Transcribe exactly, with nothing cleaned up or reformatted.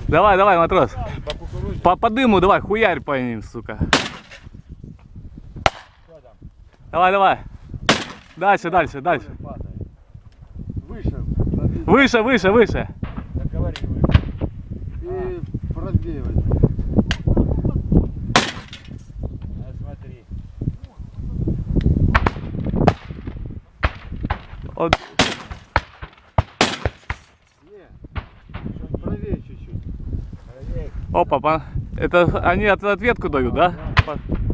Давай, давай, матрос. По, по дыму давай, хуярь по ним, сука. Давай, давай. Дальше, дальше, дальше. Выше. Выше, выше, выше. Говори выше. И правее возьми. А смотри. Вот. Не, правее чуть-чуть. Правее. Опа, по... это они от- ответку дают, да? По-